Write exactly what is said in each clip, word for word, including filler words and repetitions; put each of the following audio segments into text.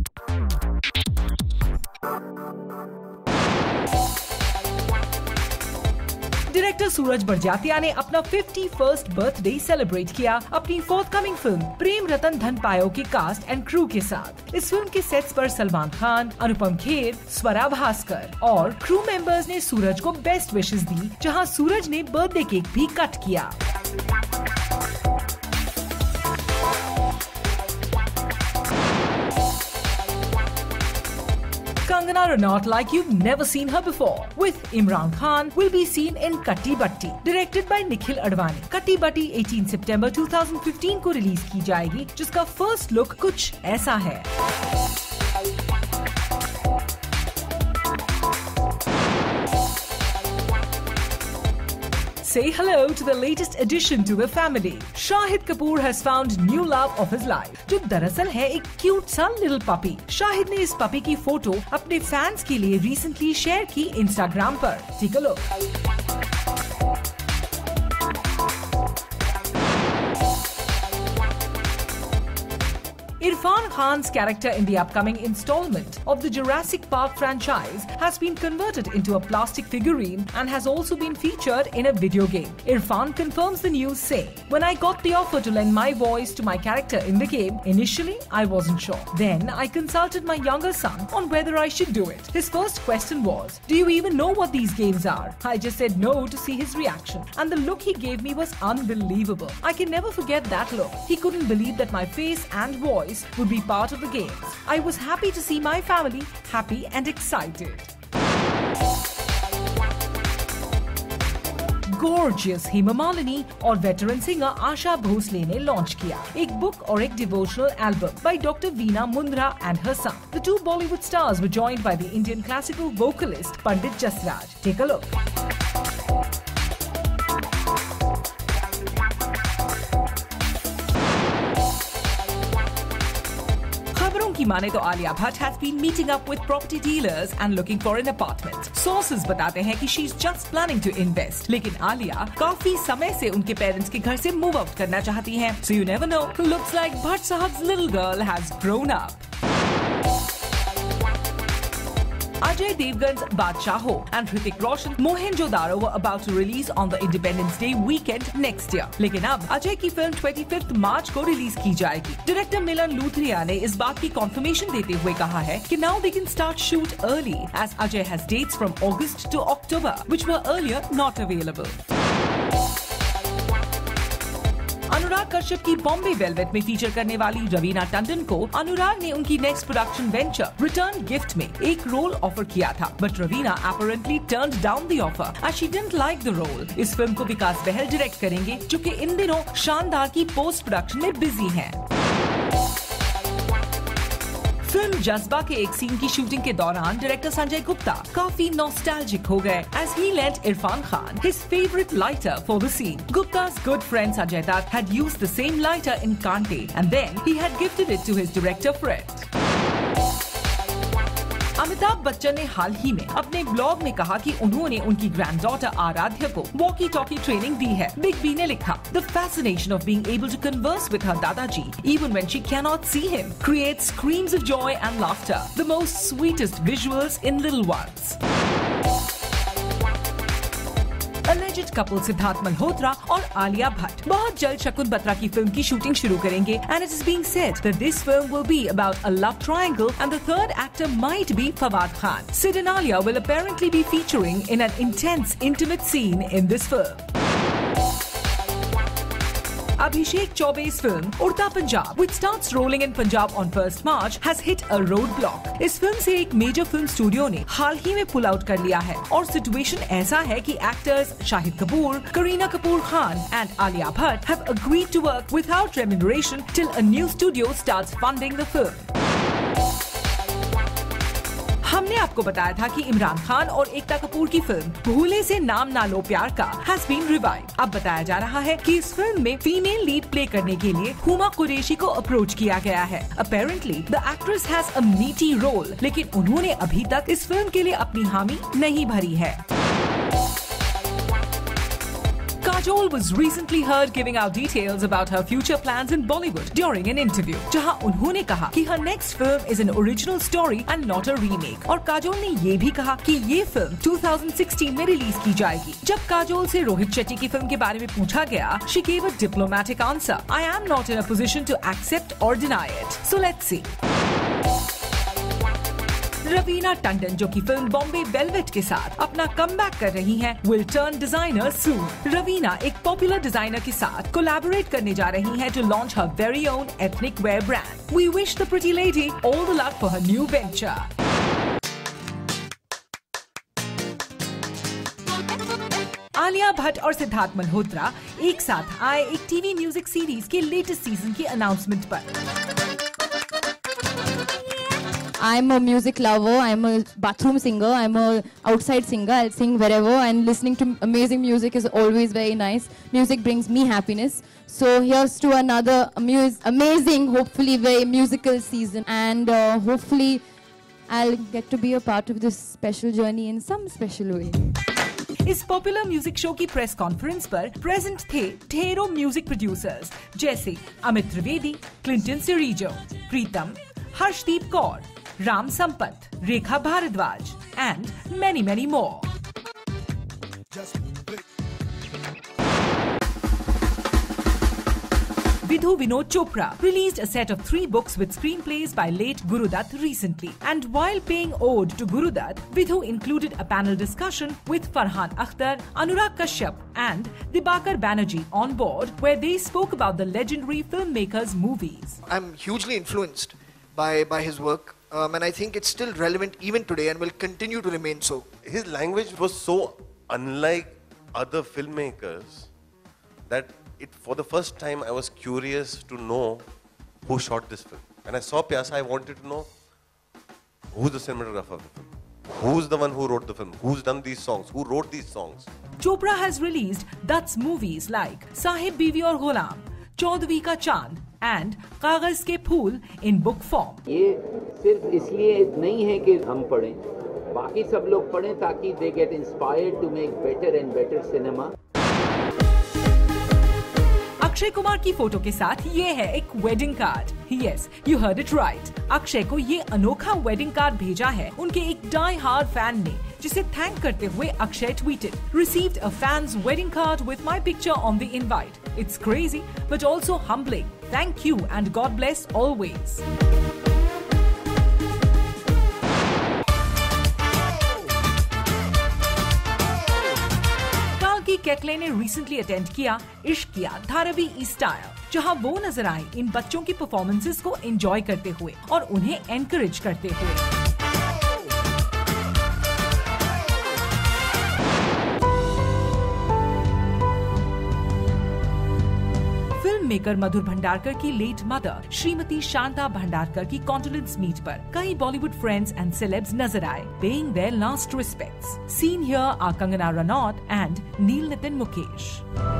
Director सूरज बड़जात्या ने अपना इक्यावन बर्थडे सेलिब्रेट किया अपनी फोर्थकमिंग फिल्म प्रेम रतन धन पायो के कास्ट एंड क्रू के साथ। इस फिल्म के सेट्स पर सलमान खान, अनुपम खेर, स्वरा भास्कर और क्रू मेंबर्स ने सूरज को बेस्ट विशेस दी, जहां सूरज ने बर्थडे केक भी कट किया। Kangana Ranaut like you've never seen her before with Imran Khan will be seen in Katti Batti, directed by Nikhil Advani. Katti Batti अठारह सितंबर दो हज़ार पंद्रह को रिलीज की जाएगी, जिसका फर्स्ट लुक कुछ ऐसा है। Say hello to the latest addition to the family. Shahid Kapoor has found new love of his life, जो दरअसल है एक क्यूट सा लिटिल पपी। शाहिद ने इस पपी की फोटो अपने फैंस के लिए रिसेंटली शेयर की इंस्टाग्राम पर। Take a look. Irfan Khan's character in the upcoming installment of the Jurassic Park franchise has been converted into a plastic figurine and has also been featured in a video game. Irfan confirms the news saying, "When I got the offer to lend my voice to my character in the game, initially I wasn't sure. Then I consulted my younger son on whether I should do it. His first question was, 'Do you even know what these games are?' I just said no to see his reaction, and the look he gave me was unbelievable. I can never forget that look. He couldn't believe that my face and voice would be part of the games. I was happy to see my family happy and excited." Gorgeous Hema Malini और veteran singer Asha Bhosle ने launch किया एक book और एक devotional album by Doctor Veena Mundra and her son. The two Bollywood stars were joined by the Indian classical vocalist Pandit Jasraj. Take a look. खबरों की माने तो Alia Bhatt has been meeting up with property dealers and looking for an apartment. Sources बताते हैं कि she's just planning to invest. लेकिन आलिया काफी समय से उनके पेरेंट्स के घर से मूव आउट करना चाहती हैं. So you never know. Looks like Bhatt Sahab's little girl has grown up. Ajay Devgan's Badshah Ho and Hrithik Roshan Mohenjo-daro were about to release on the Independence Day weekend next year. लेकिन अब अजय की film पच्चीस मार्च को release की जाएगी। Director मिलन लूथरिया ने इस बात की कॉन्फर्मेशन देते हुए कहा है कि now they can start shoot early as Ajay has dates from August to October which were earlier not available. Anurag Kashyap की बॉम्बे वेलवेट में फीचर करने वाली रवीना टंडन को अनुराग ने उनकी next production venture return gift में एक रोल ऑफर किया था, but Raveena apparently turned down the offer as she didn't like the role. इस फिल्म को विकास बहल डायरेक्ट करेंगे, जो कि इन दिनों शानदार की पोस्ट प्रोडक्शन में बिजी हैं। फिल्म जज्बा के एक सीन की शूटिंग के दौरान डायरेक्टर संजय गुप्ता काफी नॉस्टैल्जिक हो गए as he lent Irfan Khan his favorite lighter for the scene. Gupta's good friend Sanjay Dutt had used the same lighter in Kante and then he had gifted it to his director friend. Amitabh Bachchan ने हाल ही में अपने blog में कहा कि उन्होंने उनकी granddaughter Aaradhya को walkie talkie training दी है। बिग बी ने लिखा, "The fascination of being able to converse with her Dadaji, even when she cannot see him, creates screams of joy and laughter, the most sweetest visuals in little ones." Alleged couple Siddharth Malhotra और आलिया भट्ट बहुत जल्द शकुन बत्रा की film की shooting शुरू करेंगे and it is being said that this film will be about a love triangle and the third actor might be Fawad Khan. Sid and Alia will apparently be featuring in an intense intimate scene in this film. Abhishek Chaube's film Udta Punjab, which starts rolling in Punjab on first March, has hit a roadblock. इस फिल्म से एक major film studio ने हाल ही में pull out कर लिया है और सिचुएशन ऐसा है कि actors Shahid Kapoor, Kareena Kapoor Khan and Alia Bhatt have agreed to work without remuneration till a new studio starts funding the film. हमने आपको बताया था कि इमरान खान और एकता कपूर की फिल्म भूले से नाम ना लो प्यार का हैज बीन रिवाइव। अब बताया जा रहा है कि इस फिल्म में फीमेल लीड प्ले करने के लिए हुमा कुरैशी को अप्रोच किया गया है। Apparently the actress has a meaty role, लेकिन उन्होंने अभी तक इस फिल्म के लिए अपनी हामी नहीं भरी है। Kajol was recently heard giving out details about her future plans in Bollywood during an interview, जहां उन्होंने कहा कि her next film is an original story and not a remake. और काजोल ने ये भी कहा कि ये फिल्म दो हज़ार सोलह में रिलीज की जाएगी. जब काजोल से रोहित शेट्टी की फिल्म के बारे में पूछा गया, she gave a diplomatic answer. I am not in a position to accept or deny it. So let's see. Raveena Tandon, जो कि फिल्म बॉम्बे वेलवेट के साथ अपना कमबैक कर रही हैं, will turn designer soon. Raveena एक पॉपुलर डिजाइनर के साथ कोलैबोरेट करने जा रही हैं to launch her very own ethnic wear brand. We wish the pretty lady all the luck for her new venture. Alia Bhatt और सिद्धार्थ मल्होत्रा एक साथ आए एक टीवी म्यूजिक सीरीज के लेटेस्ट सीजन की अनाउंसमेंट पर. I'm a music lover, I'm a bathroom singer, I'm a outside singer, I'll sing wherever, and listening to amazing music is always very nice. Music brings me happiness. So here's to another amaz amazing, hopefully very musical season, and uh, hopefully I'll get to be a part of this special journey in some special way. इस popular music show की press conference पर present थे ढेरों music producers जैसे Amit Trivedi, Clinton Cerejo, Pritam, Harshdeep Kaur, Ram Sampath, Rekha Bhardwaj and many many more. Vidhu Vinod Chopra released a set of three books with screenplays by late Guru Dutt recently. And while paying ode to Guru Dutt, Vidhu included a panel discussion with Farhan Akhtar, Anurag Kashyap and Dibakar Banerjee on board, where they spoke about the legendary filmmaker's movies. I'm hugely influenced by, by his work. Um, and I think it's still relevant even today and will continue to remain so. His language was so unlike other filmmakers that it, for the first time I was curious to know who shot this film. When I saw Pyasa, I wanted to know who's the cinematographer of the film, who's the one who wrote the film, who's done these songs, who wrote these songs. Chopra has released Dutt's movies like Sahib Biwi aur Ghulam, चौदहवीं का चांद and कागज के फूल in book form. ये सिर्फ इसलिए नहीं है कि हम पढ़ें, बाकी सब लोग पढ़ें ताकि they get inspired to make better and better cinema. Akshay Kumar की फोटो के साथ ये है एक wedding card. Yes, you heard it right. Akshay को ये अनोखा वेडिंग कार्ड भेजा है उनके एक डाई हार्ड फैन ने, जिसे थैंक करते हुए Akshay tweeted, received a fan's wedding card with my picture on the invite. It's crazy, but also humbling. Thank you and God bless always. काल्की केकले ने रिसेंटली अटेंड किया इश्क किया धारावी स्टाइल, जहां वो नजर आए इन बच्चों की परफॉर्मेंसेस को एंजॉय करते हुए और उन्हें एनकरेज करते हुए. मेकर मधुर भंडारकर की लेट मदर श्रीमती शांता भंडारकर की कॉन्डोलेंस मीट पर कई बॉलीवुड फ्रेंड्स एंड सेलेब्स नजर आए, paying their last respects. Seen here are Kangana Ranaut and Neil Nitin Mukesh.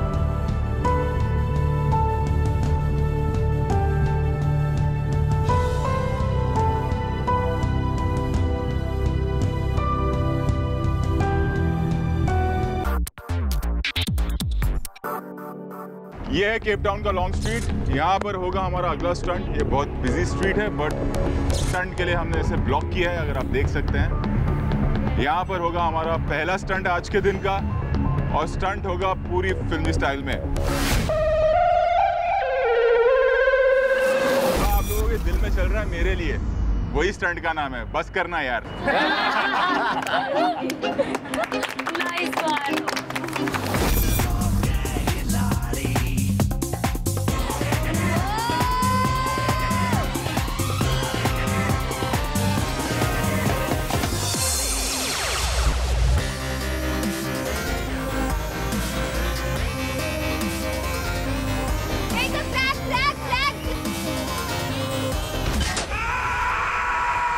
ये है केप टाउन का लॉन्ग स्ट्रीट. यहाँ पर होगा हमारा अगला स्टंट. ये बहुत बिजी स्ट्रीट है बट स्टंट के लिए हमने इसे ब्लॉक किया है, अगर आप देख सकते हैं. यहाँ पर होगा हमारा पहला स्टंट आज के दिन का, और स्टंट होगा पूरी फिल्मी स्टाइल में. आप लोगों के दिल में चल रहा है मेरे लिए, वही स्टंट का नाम है बस करना यार. Nice one.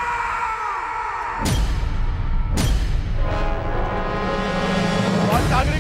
नागरिक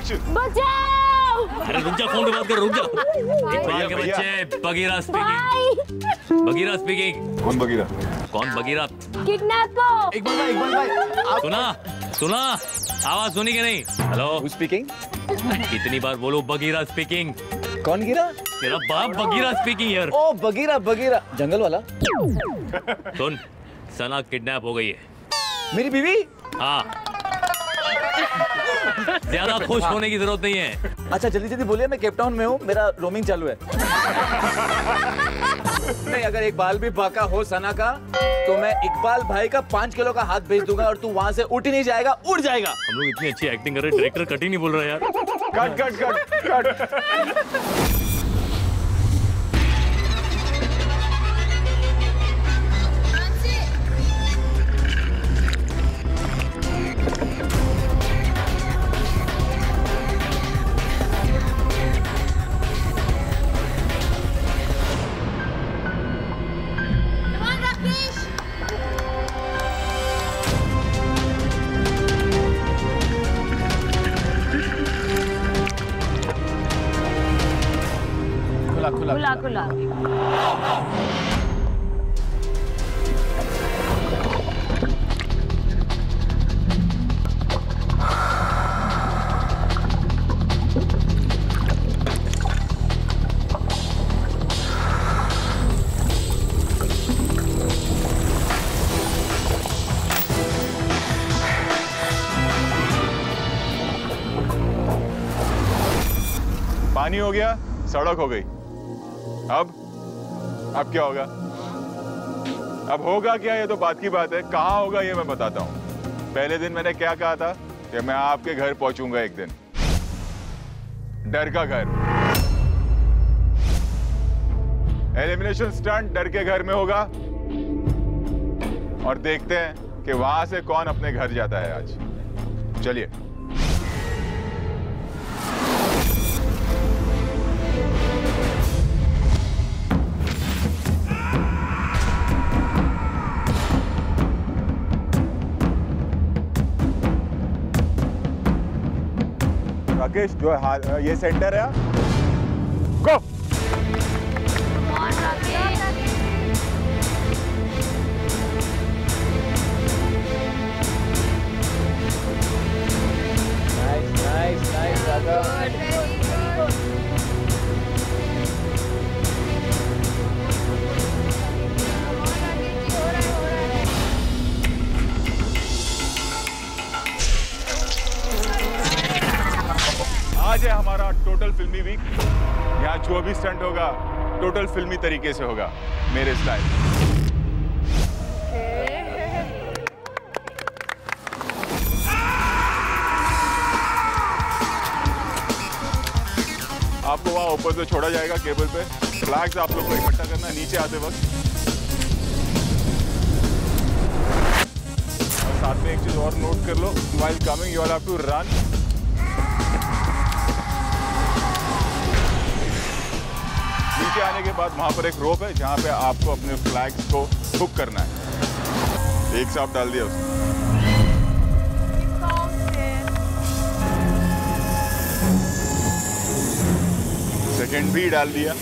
क्वेश्चन। बचाओ! अरे रुक जा, फोन पे बात कर, रुक जा। इकबाल के बच्चे, बगीरा स्पीकिंग। बगीरा स्पीकिंग। कौन बगीरा? कौन बगीरा? किडनैपर! इकबाल भाई, इकबाल भाई, सुना सुना आवाज सुनी कि नहीं? Hello speaking. कितनी बार बोलो बगीरा स्पीकिंग? कौन गिरा? तेरा बाप बगीरा स्पीकिंग यार। ओ बगीरा बगीरा, जंगल वाला। सुन, सना किडनैप हो गई है। मेरी बीवी? हाँ। ज्यादा खुश होने की जरूरत नहीं है। अच्छा जल्दी जल्दी बोलिए, मैं केप टाउन में हूँ, मेरा रोमिंग चालू है। नहीं, अगर इकबाल भी बाका हो सना का तो मैं इकबाल भाई का पांच किलो का हाथ भेज दूंगा और तू वहां से उठ ही नहीं जाएगा, उड़ जाएगा। हम लोग इतनी अच्छी एक्टिंग कर रहे, डायरेक्टर कट ही नहीं बोल रहा यार। Cut cut cut cut. खुला खुला। पानी हो गया, सड़क हो गई। अब अब क्या होगा? अब होगा क्या, ये तो बात की बात है। कहाँ होगा ये मैं बताता हूँ। पहले दिन मैंने क्या कहा था कि मैं आपके घर पहुंचूंगा एक दिन। डर का घर। एलिमिनेशन स्टंट डर के घर में होगा और देखते हैं कि वहां से कौन अपने घर जाता है आज। चलिए। राकेश, जो है ये सेंटर है, गो। नाइस नाइस नाइस राजा। आज है हमारा टोटल फिल्मी वीक। यहाँ जो भी स्टंट होगा टोटल फिल्मी तरीके से होगा, मेरे स्टाइल। आपको वहां ऊपर से छोड़ा जाएगा केबल पे। फ्लैग्स आप लोग को इकट्ठा करना नीचे आते वक्त। और साथ में एक चीज और नोट कर लो, while coming you all have to run. नीचे आने के बाद वहां पर एक रोप है जहां पे आपको अपने फ्लैग्स को हुक करना है। एक सांप डाल दिया उसने। सेकेंड भी डाल दिया।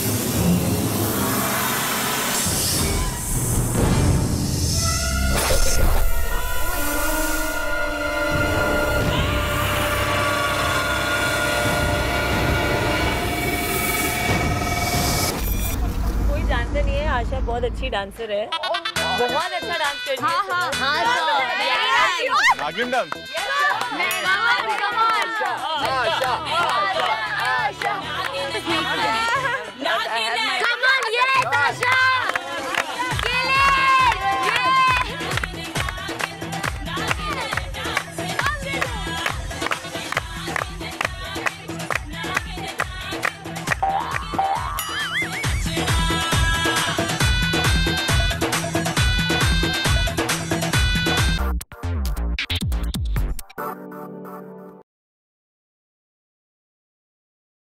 आशा बहुत अच्छी डांसर है, बहुत अच्छा डांस करती है। हाँ हाँ हाँ नागिन डांस। आशा